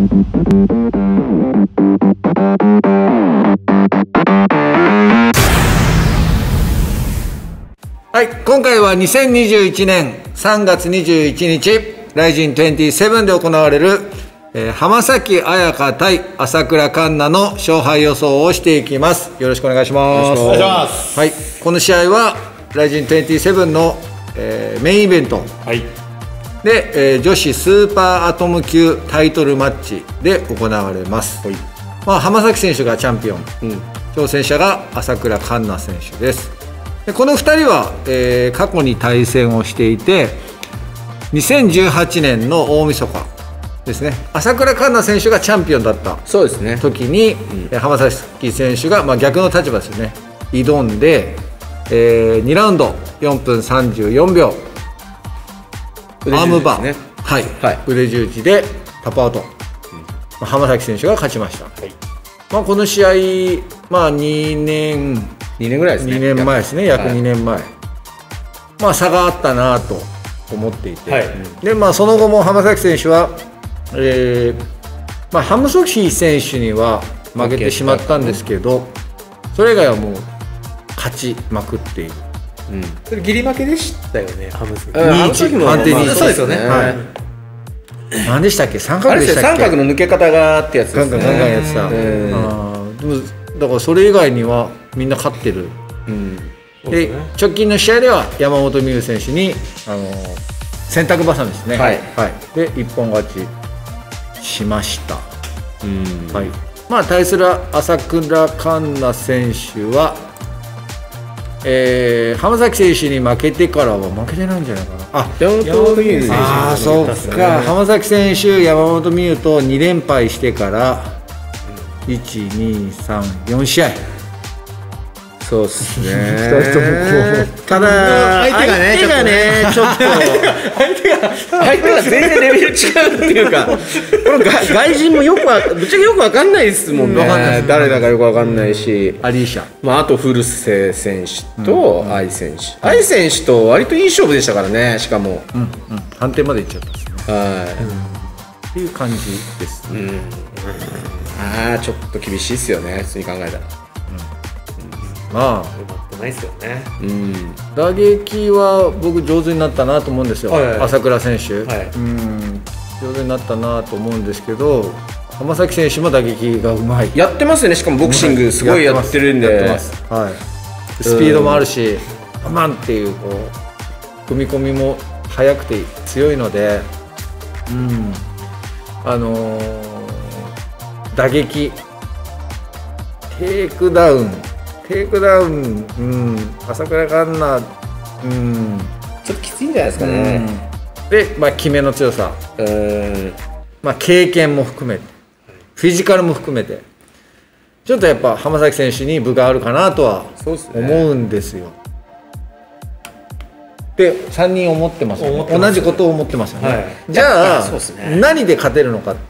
はい、今回は2021年3月21日、RIZIN 27で行われる、浜崎朱加対朝倉環奈の勝敗予想をしていきます。よろしくお願いします。 お願いします。 はい、この試合は RIZIN 27の、メインイベント、はい、で、女子スーパーアトム級タイトルマッチで行われます。はい、まあ、浜崎選手がチャンピオン、挑戦者が朝倉環奈選手です。でこの2人は、過去に対戦をしていて、2018年の大晦日ですね、朝倉環奈選手がチャンピオンだった時に、浜崎選手が、まあ、逆の立場ですよね、挑んで、2ラウンド4分34秒アームバー、はいはい、腕十字でタップアウト、浜崎選手が勝ちました。はい、まあ、この試合、まあ、2年ぐらいですね、2年前ですね、約2年前、まあ、差があったなと思っていて、はい、でまあ、その後も浜崎選手は、まあ、浜崎選手には負けてしまったんですけど、それ以外はもう勝ちまくっている。 それギリ負けでしたよね、浜崎も判定に、 そうですよね。 何でしたっけ、三角でしたっけ、 三角の抜け方がってやつですね。 ガンガンやってた。だからそれ以外にはみんな勝ってる。で直近の試合では山本美優選手に洗濯バサミですね、はいはい、で一本勝ちしました。はい、まあ対する朝倉環奈選手は、浜崎選手に負けてからは負けてないんじゃないかな。 山本美優選手、 ああそうか、浜崎選手山本美優と2連敗してから1,2,3,4試合。そうですね。2人ともこう、ただ相手がねちょっと相手が全然レベル違うっていうか、この外人もぶっちゃけよく分かんないですもんね。誰だかよく分かんないし、 アリーシャ、 まああと古瀬選手と愛選手、愛選手と割といい勝負でしたからね。しかも判定までいっちゃったんですね。はい。っていう感じですね。 ああちょっと厳しいですよね、普通に考えたら。 まあ、 うまくないですよね。 打撃は僕上手になったなと思うんですよ、朝倉選手、上手になったなと思うんですけど、浜崎選手も打撃がうまい、 やってますよね。しかもボクシングすごいやってるんで、 スピードもあるし、バンっていう踏み込みも速くて強いので、打撃、テイクダウン、朝倉環奈、 ちょっときついんじゃないですかね。 で、まあ、決めの強さ、まあ、経験も含めて、フィジカルも含めて、ちょっとやっぱ浜崎選手に分があるかなとは思うんですよ。で、3人思ってますよね。同じことを思ってますよね。じゃあ、何で勝てるのかって、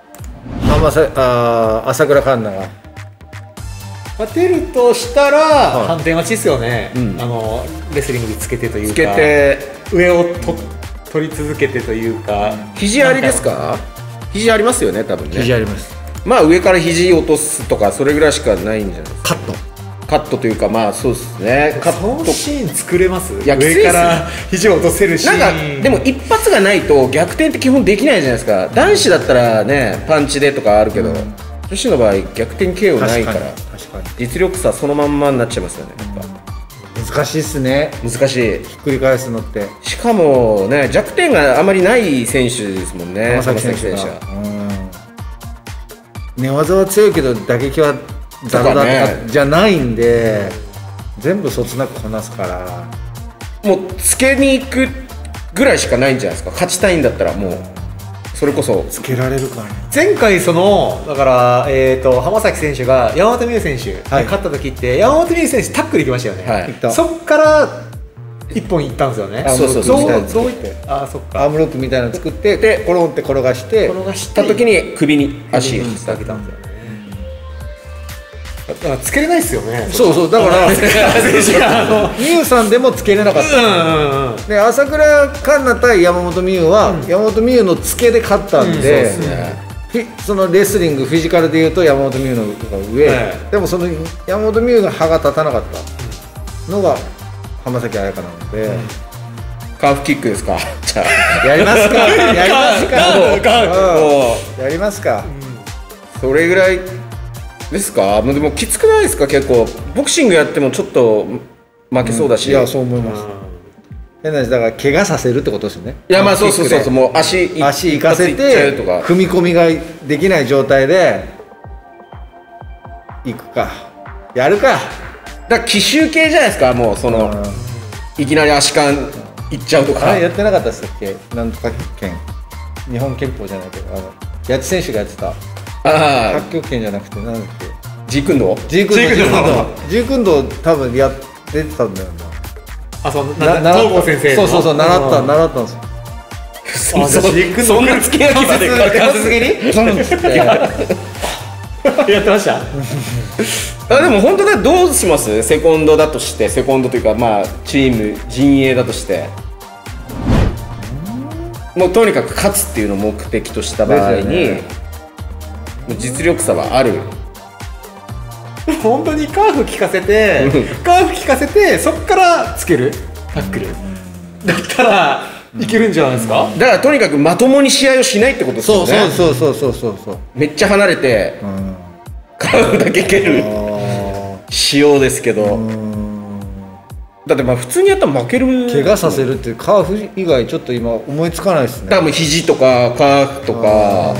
朝倉環奈が。 勝てるとしたら反転待ちですよね。レスリングにつけてというか、上を取り続けてというか。 肘ありですか？肘ありますよね、多分ね。 肘あります。 まあ上から肘落とすとかそれぐらいしかないんじゃないですか。カットというか、まあそうですね。 カットシーン作れます？ いや、 上から肘を落とせるシーン。 なんかでも一発がないと逆転って基本できないじゃないですか。男子だったらねパンチでとかあるけど、女子の場合逆転 KO ないから実力差そのまんまになっちゃいますよね。 難しいっすね。 難しい。 ひっくり返すのって。 しかもね、弱点があまりない選手ですもんね、 浜崎選手は。寝技は強いけど打撃はザルだとかじゃないんで、全部そつなくこなすから、 もうつけに行くぐらいしかないんじゃないですか。勝ちたいんだったらもうそれこそつけられるかね。 前回だから浜崎選手が山本美優選手に勝った時って、山本美優選手タックル行きましたよね。そっから一本いったんですよね。 そうそうそう。どういって、そっか。 アームロープみたいなの作って、でコロンって転がした時に首に足をつけたんですよね。だからつけれないですよね。 そうそう、だから美優さんでもつけれなかった。で朝倉環奈対山本美優は、山本美優のつけで勝ったんで、 そのレスリングフィジカルでいうと山本美宇の方が上、でもその山本美宇が歯が立たなかったのが浜崎朱加なので、 カーフキックですか。じゃあやりますかやりますかやりますか。 それぐらいですか。でもきつくないですか。結構ボクシングやってもちょっと負けそうだし、 いやそう思います。変な話だから怪我させるってことですよね。 いやまあそうそうそう、もう足行かせて踏み込みができない状態で行くかやるか。 だから奇襲系じゃないですか。もうそのいきなり足換いっちゃうとか。 やってなかったっすっけ。なんとか拳、日本拳法じゃないけど八千選手がやってた八極拳じゃなくてなんだっけ、 ジークンドー多分出てたんだよな。 東郷先生のそう習ったんですよ。 そんな付け焼きまで関節切りやってました。 でも本当だ。どうします？セコンドだとして、セコンドというかまあチーム陣営だとして、もうとにかく勝つっていうのを目的とした場合に、実力差はある。 本当にカーフ効かせてそっからつけるタックルだったらいけるんじゃないですか。 だからとにかくまともに試合をしないってことですよね。 そうめっちゃ離れて、カーフだけ蹴る仕様ですけど、だってまあ普通にやったら負ける。 怪我させるっていうカーフ以外ちょっと今思いつかないですね。 多分肘とかカーフとか、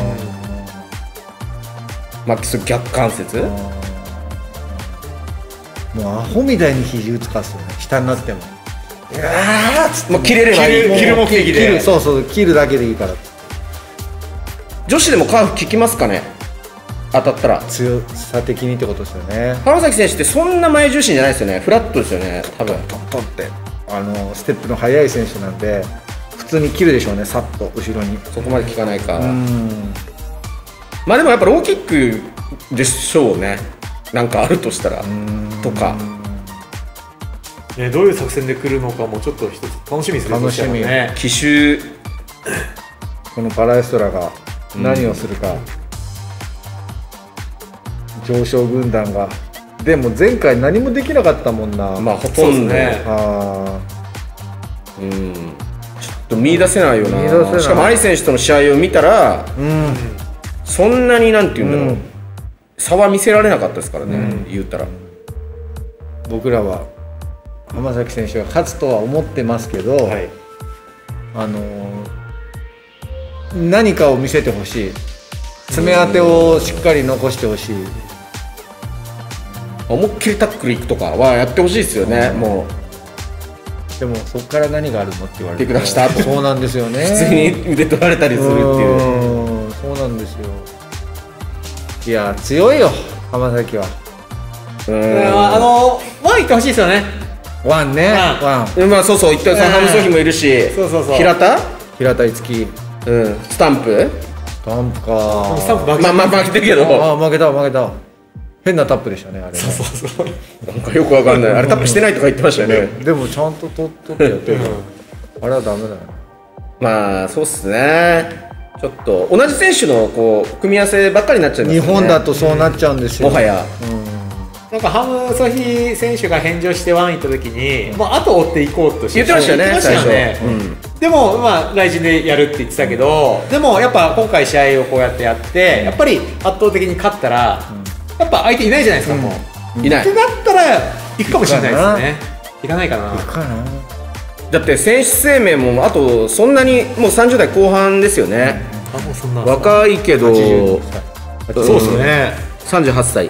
まあ逆関節、 もうアホみたいに肘打つかっすよね。下になってももう切れればいい。 切る目的で。 そう切るだけでいいから。 女子でもカーフ効きますかね。当たったら強さ的にってことですよね。 浜崎選手ってそんな前重心じゃないですよね。フラットですよね。多分トンってステップの速い選手なんで普通に切るでしょうね。さっと後ろに。 そこまで効かないか。まあでもやっぱローキックでしょうね。なんかあるとしたらとか、 どういう作戦で来るのかもちょっと一つ楽しみですね。 楽しみね。 奇襲、 このパラエストラが何をするか、上昇軍団が。でも前回何もできなかったもんな。 まあほとんどね。ちょっと見出せないよな。しかもアリ選手との試合を見たら、そんなになんていうんだろう、差は見せられなかったですからね。言ったら僕らは浜崎選手が勝つとは思ってますけど、何かを見せてほしい。爪当てをしっかり残してほしい。 思いっきりタックルいくとかはやってほしいですよね。もうでもそこから何があるのって言われて、 手下した後そうなんですよね。 普通に腕取られたりするっていう。 そうなんですよ。いや強いよ浜崎は。 ワン行ってほしいですよね。 ワンね。 まあそう一体ハムソヒもいるし、平田樹、 スタンプか。 まあ負けてるけど。 負けた。変なタップでしたねあれ。 そうなんかよくわかんない。あれタップしてないとか言ってましたよね。 でもちゃんと取ってやってる。あれはダメだよ。 まあそうっすね。ちょっと同じ選手のこう組み合わせばっかりになっちゃうんですよね。 日本だとそうなっちゃうんですよ。 もはや。 なんかハムソヒ選手が返上してワン行った時に、もう後を追っていこうとして言ってましたよね最初。 でもまあ来陣でやるって言ってたけど、でもやっぱ今回試合をこうやってやってやっぱり圧倒的に勝ったら、やっぱ相手いないじゃないですか。もういないってなったら行くかもしれないですね。行かないかな。 だって選手生命もあとそんなにもう30代後半ですよね。 もうそんな若いけど、 そうですね。 38歳。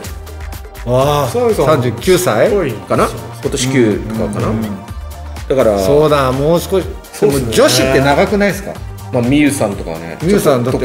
39歳かな。今年9とかかな。だからそうだ、もう少し。でも女子って長くないですか。 まあミユさんとかね。 ミユさんだって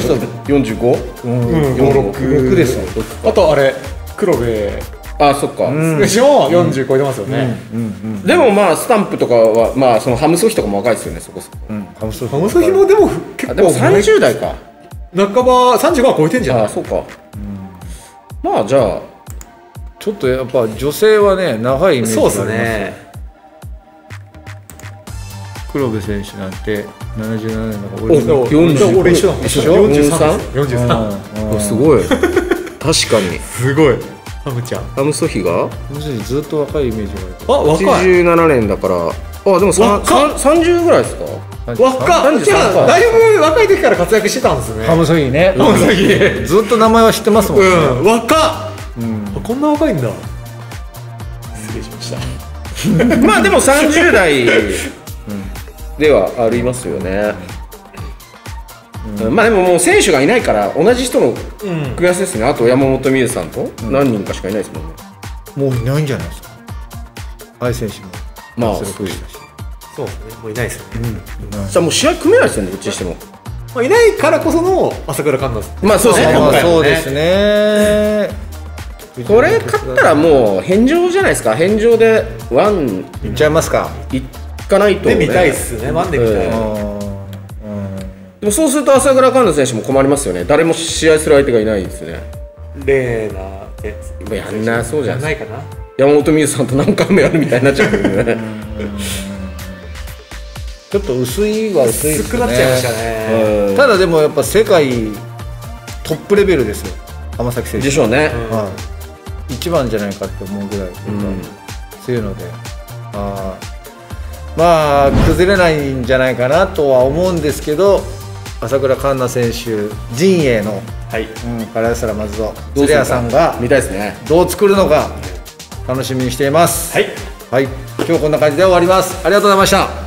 45？46 ですよ。 あとあれ黒部。 そっか。 私も40超えてますよね。 でもまあスタンプとかはまあそのハムソヒとかも若いですよね。そこそこ。 ハムソヒもでも結構。 でも30代か。 半ば35は超えてんじゃない。 そうか。まあじゃあちょっとやっぱ女性はね長いイメージがあります。 そうですね。 黒部選手なんて 77年だから俺一緒だもん。 一緒 43。 すごい。確かに。 すごい。ハムちゃん。 ハムソヒがずっと若いイメージがある。若い。 87年だから、でも30ぐらいですか。 若っ。じゃあだいぶ若い時から活躍してたんですね。 ハムソヒね。 ハムソヒ。 ずっと名前は知ってますもんね。 若っ。こんな若いんだ。失礼しました。 まあでも30代ではありますよね。まあでももう選手がいないから同じ人のクラスですね。あと山本美優さんと何人かしかいないですもんね。 もういないんじゃないですか。愛選手もまあそうですね。もういないですよね。 じゃあもう試合組めないですよね、どっちにしても。 まあいないからこその朝倉環奈。 まあそうですね。 そうですね。 これ勝ったらもう返上じゃないですか。返上でワンいっちゃいますか。 いかないと見たいっすね。ワンで見たい。 でもそうすると朝倉環奈選手も困りますよね。誰も試合する相手がいないですね。 レーナやんなそうじゃないかな。 山本美優さんと何回もやるみたいになっちゃうけどね。 ちょっと薄いは薄いですね。 薄くなっちゃいましたね。 ただでもやっぱ世界トップレベルですよ、浜崎選手でしょうね。 一番じゃないかって思うぐらい強いので、まあ崩れないんじゃないかなとは思うんですけど、朝倉環奈選手陣営のカラーサラ松戸鶴谷さんが見たいですね。 どう作るのか楽しみにしています。 はい、 今日こんな感じで終わります。ありがとうございました。